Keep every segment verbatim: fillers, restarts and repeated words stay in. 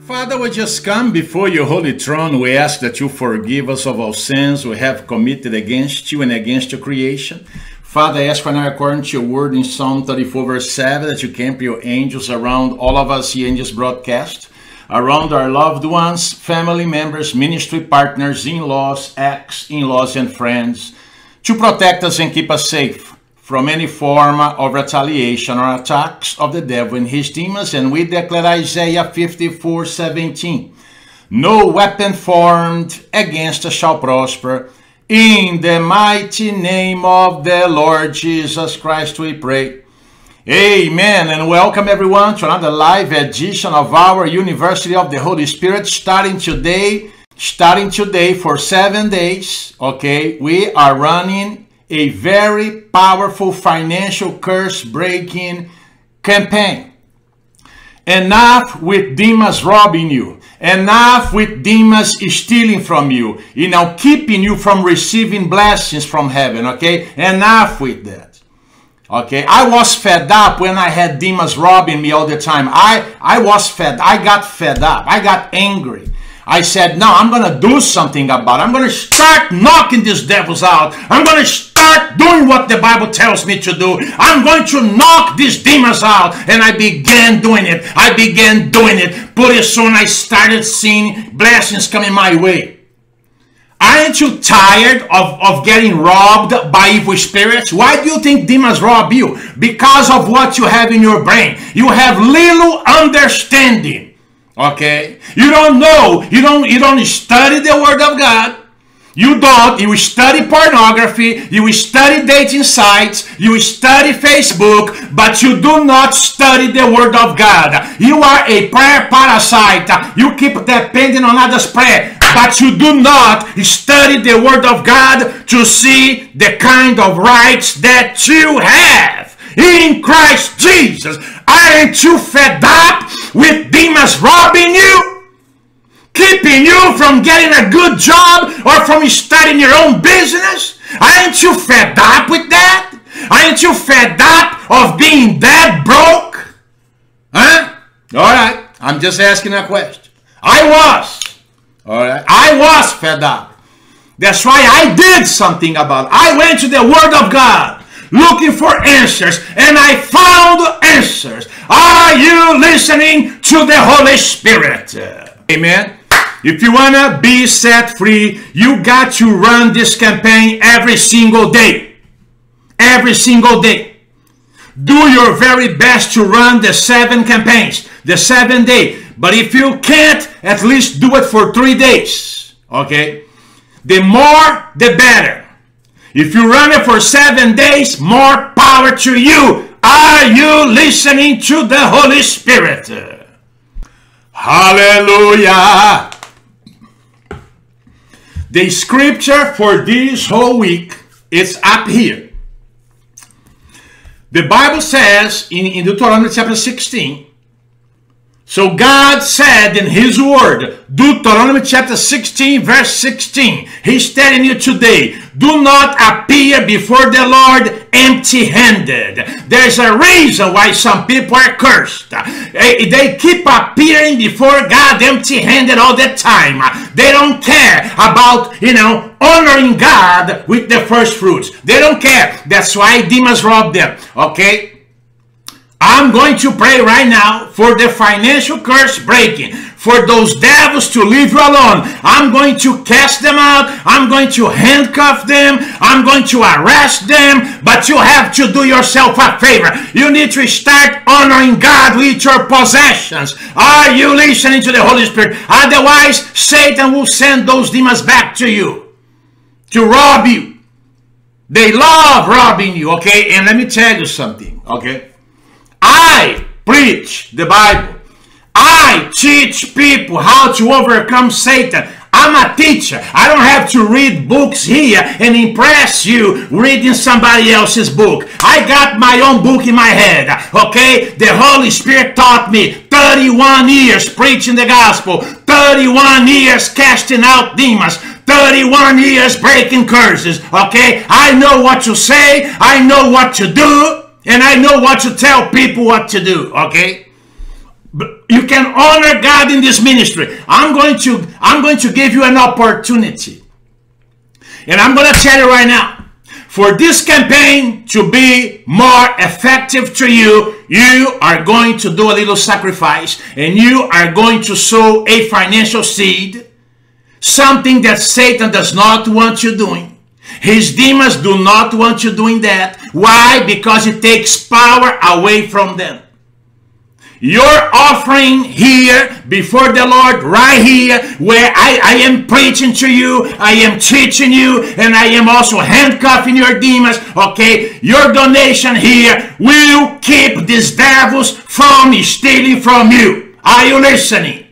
Father, we just come before your holy throne. We ask that you forgive us of all sins we have committed against you and against your creation. Father, I ask for now, according to your word in Psalm thirty-four, verse seven, that you camp your angels around all of us here in this broadcast, around our loved ones, family members, ministry partners, in-laws, ex-in-laws, and friends, to protect us and keep us safe from any form of retaliation or attacks of the devil and his demons. And we declare Isaiah fifty-four seventeen, no weapon formed against us shall prosper. In the mighty name of the Lord Jesus Christ we pray. Amen. And welcome everyone to another live edition of our University of the Holy Spirit, starting today, starting today for seven days. Okay, we are running a very powerful financial curse breaking campaign. Enough with demons robbing you. Enough with demons stealing from you. You know, keeping you from receiving blessings from heaven. Okay, enough with that. Okay, I was fed up when I had demons robbing me all the time. I, I was fed, I got fed up. I got angry. I said, no, I'm going to do something about it. I'm going to start knocking these devils out. I'm going to start doing what the Bible tells me to do. I'm going to knock these demons out. And I began doing it. I began doing it. Pretty soon I started seeing blessings coming my way. Aren't you tired of, of getting robbed by evil spirits? Why do you think demons rob you? Because of what you have in your brain. You have little understanding. Okay, you don't know, you don't, you don't study the Word of God. You don't, you study pornography, you study dating sites, you study Facebook, but you do not study the Word of God. You are a prayer parasite. You keep depending on others' prayer, but you do not study the Word of God to see the kind of rights that you have in Christ Jesus. Aren't you fed up with demons robbing you? Keeping you from getting a good job or from starting your own business? Aren't you fed up with that? Aren't you fed up of being that broke? Huh? Alright, I'm just asking a question. I was. Alright, I was fed up. That's why I did something about it. I went to the Word of God, looking for answers, and I found answers. Are you listening to the Holy Spirit? Amen. If you want to be set free, you got to run this campaign every single day. Every single day. Do your very best to run the seven campaigns, the seven day. But if you can't, at least do it for three days. Okay? The more, the better. If you run it for seven days, more power to you. Are you listening to the Holy Spirit? Hallelujah. The scripture for this whole week is up here. The Bible says in, in Deuteronomy chapter sixteen, so God said in His Word, Deuteronomy chapter sixteen, verse sixteen, He's telling you today, do not appear before the Lord empty-handed. There's a reason why some people are cursed. They keep appearing before God empty-handed all the time. They don't care about, you know, honoring God with the first fruits. They don't care. That's why demons rob them. Okay? I'm going to pray right now for the financial curse breaking, for those devils to leave you alone. I'm going to cast them out. I'm going to handcuff them. I'm going to arrest them. But you have to do yourself a favor. You need to start honoring God with your possessions. Are you listening to the Holy Spirit? Otherwise, Satan will send those demons back to you to rob you. They love robbing you, okay? And let me tell you something, okay? I preach the Bible. I teach people how to overcome Satan. I'm a teacher. I don't have to read books here and impress you reading somebody else's book. I got my own book in my head, okay? The Holy Spirit taught me thirty-one years preaching the gospel, thirty-one years casting out demons, thirty-one years breaking curses, okay? I know what to say. I know what to do. And I know what to tell people what to do, okay? But you can honor God in this ministry. I'm going to, I'm going to give you an opportunity. And I'm going to tell you right now, for this campaign to be more effective to you, you are going to do a little sacrifice, and you are going to sow a financial seed, something that Satan does not want you doing. His demons do not want you doing that. Why? Because it takes power away from them. Your offering here before the Lord, right here, where I, I am preaching to you, I am teaching you, and I am also handcuffing your demons, okay? Your donation here will keep these devils from stealing from you. Are you listening?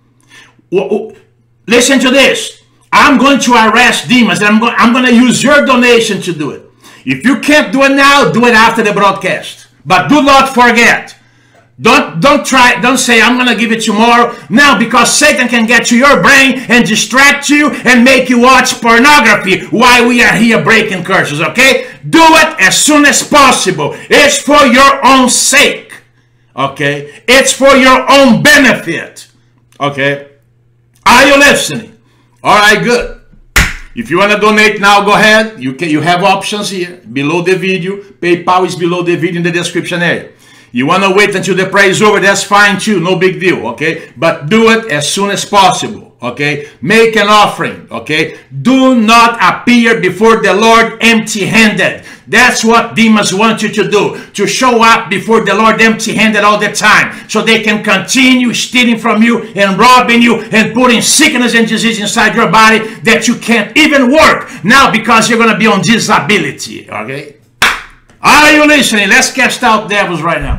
Listen to this. I'm going to arrest demons, and I'm going, I'm going to use your donation to do it. If you can't do it now, do it after the broadcast. But do not forget. Don't, don't try, don't say, I'm going to give it tomorrow. Now, because Satan can get to your brain and distract you and make you watch pornography while we are here breaking curses, okay? Do it as soon as possible. It's for your own sake, okay? It's for your own benefit, okay? Are you listening? All right, good. If you want to donate now, go ahead. You can, you have options here below the video. PayPal is below the video in the description area. You want to wait until the prayer is over, that's fine too, no big deal, okay? But do it as soon as possible, okay? Make an offering, okay? Do not appear before the Lord empty-handed. That's what demons want you to do, to show up before the Lord empty-handed all the time, so they can continue stealing from you and robbing you and putting sickness and disease inside your body that you can't even work now because you're going to be on disability, okay? Are you listening? Let's cast out devils right now.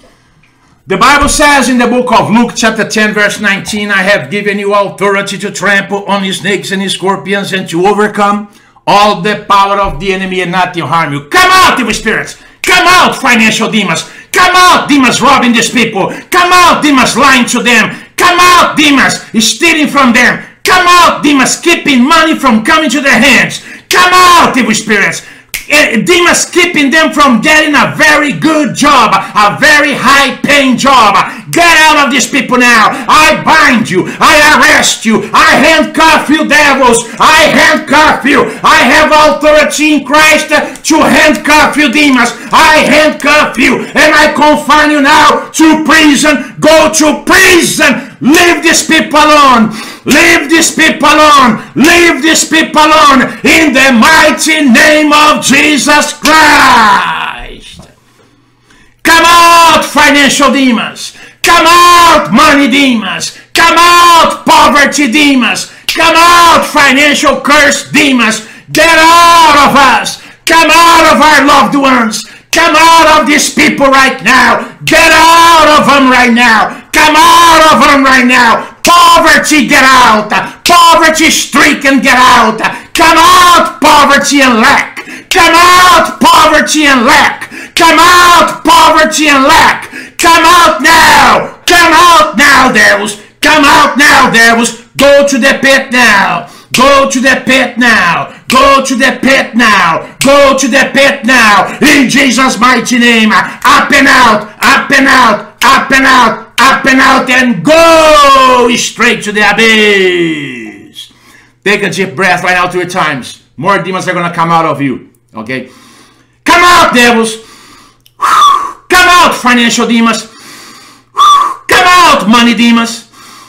The Bible says in the book of Luke chapter ten verse nineteen, I have given you authority to trample on snakes and scorpions and to overcome all the power of the enemy and nothing harm you. Come out, evil spirits. Come out, financial demons. Come out, demons robbing these people. Come out, demons lying to them. Come out, demons stealing from them. Come out, demons keeping money from coming to their hands. Come out, evil spirits. Demons keeping them from getting a very good job, a very high-paying job. Get out of these people now. I bind you. I arrest you. I handcuff you, devils. I handcuff you. I have authority in Christ to handcuff you, demons. I handcuff you, and I confine you now to prison. Go to prison. Leave these people alone. Leave these people alone. Leave these people alone. In the mighty name of Jesus Christ. Come out, financial demons. Come out, money demons. Come out, poverty demons. Come out, financial curse demons. Get out of us. Come out of our loved ones. Come out of these people right now. Get out of them right now. Come out of them right now. Poverty, get out. Poverty stricken, get out. Come out, poverty and lack. Come out, poverty and lack. Come out, poverty and lack. Come out now. Come out now, devils. Come out now, devils. Go to the pit now. Go to the pit now. Go to the pit now. Go to the pit now. In Jesus' mighty name. Up and out. Up and out. Up and out. Up and out. And go straight to the abyss. Take a deep breath right now three times. More demons are going to come out of you. Okay? Come out, devils. Come out, financial demons. Come out, money demons.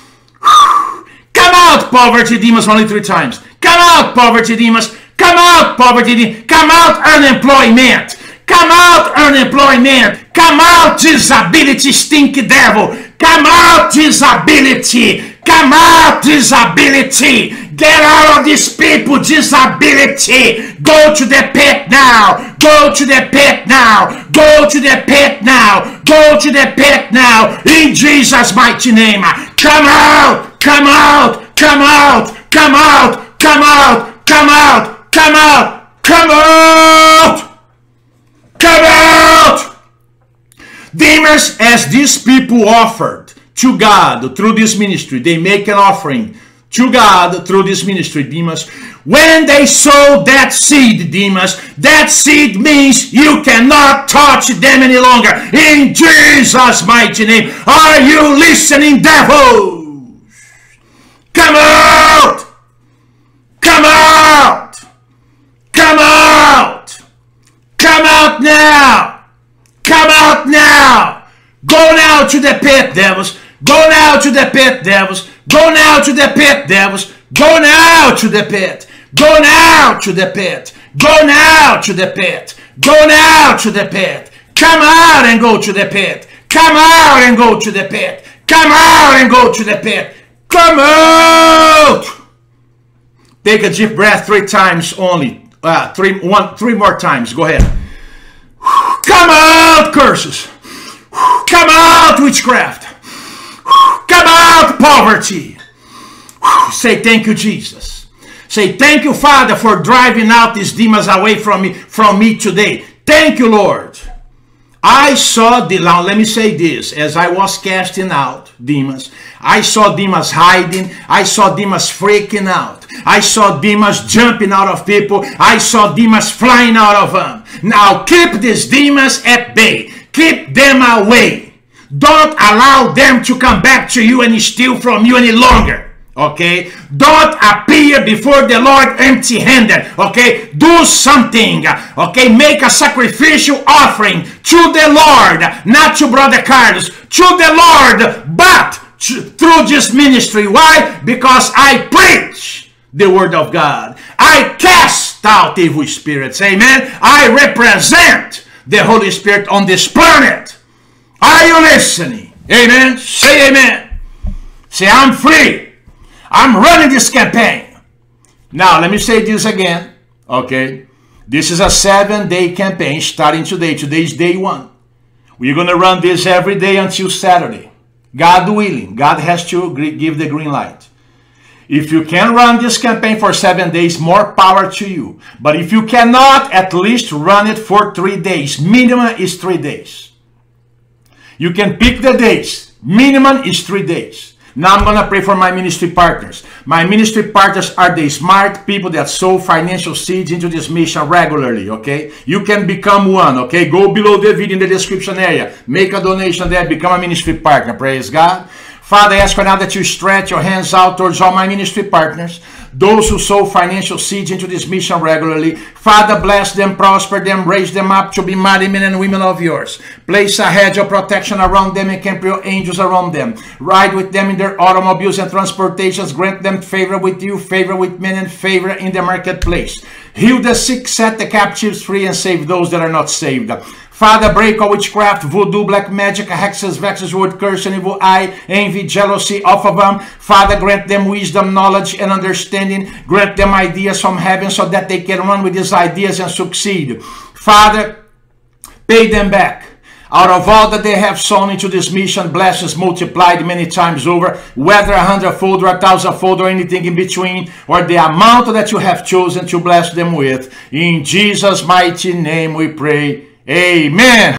Come out, poverty demons, only three times. Come out, poverty demons. Come out, poverty demons. Come out, unemployment. Come out, unemployment. Come out, disability, stinky devil. Come out, disability. Come out, disability. Get out of these people, disability. Go to the pit now. Go to the pit now. Go to the pit now. Go to the pit now. In Jesus' mighty name. Come out. Come out. Come out. Come out. Come out. Come out. Come out. Come out. Come out. Demons, as these people offered to God through this ministry, they make an offering to God through this ministry, Demas. When they sow that seed, Demas, that seed means you cannot touch them any longer. In Jesus' mighty name. Are you listening, devils? Come out! Come out! Come out! Come out now! Come out now! Go now to the pit, devils. Go now to the pit, devils. Go now to the pit, devils. Go now to the pit. Go now to the pit. Go now to the pit. Go now to the pit. Come out and go to the pit. Come out and go to the pit. Come out and go to the pit. Come out. Take a deep breath three times only. Uh, three, one, three more times. Go ahead. Come out, curses. Come out, witchcraft. Come out, poverty. Say thank you, Jesus. Say thank you, Father, for driving out these demons away from me, from me today. Thank you, Lord. I saw the, now let me say this, as I was casting out demons, I saw demons hiding, I saw demons freaking out, I saw demons jumping out of people, I saw demons flying out of them. Now keep these demons at bay, keep them away. Don't allow them to come back to you and steal from you any longer. Okay, don't appear before the Lord empty-handed. Okay, do something. Okay, make a sacrificial offering to the Lord, not to Brother Carlos, to the Lord, but to, through this ministry. Why? Because I preach the word of God. I cast out evil spirits. Amen. I represent the Holy Spirit on this planet. Are you listening? Amen. Say amen. Say I'm free. I'm running this campaign. Now, let me say this again, okay? This is a seven-day campaign starting today. Today is day one. We're going to run this every day until Saturday. God willing. God has to give the green light. If you can run this campaign for seven days, more power to you. But if you cannot, at least run it for three days. Minimum is three days. You can pick the days. Minimum is three days. Now I'm going to pray for my ministry partners. My ministry partners are the smart people that sow financial seeds into this mission regularly, okay? You can become one, okay? Go below the video in the description area. Make a donation there. Become a ministry partner. Praise God. Father, I ask right now that you stretch your hands out towards all my ministry partners, those who sow financial seeds into this mission regularly. Father, bless them, prosper them, raise them up to be mighty men and women of yours. Place a hedge of protection around them and camp your angels around them. Ride with them in their automobiles and transportations. Grant them favor with you, favor with men, and favor in the marketplace. Heal the sick, set the captives free, and save those that are not saved. Father, break all witchcraft, voodoo, black magic, hexes, vexes, word, curse, and evil eye, envy, jealousy off of them. Father, grant them wisdom, knowledge, and understanding. Grant them ideas from heaven so that they can run with these ideas and succeed. Father, pay them back. Out of all that they have sown into this mission, blessings multiplied many times over, whether a hundredfold or a thousandfold or anything in between, or the amount that you have chosen to bless them with. In Jesus' mighty name we pray. Amen.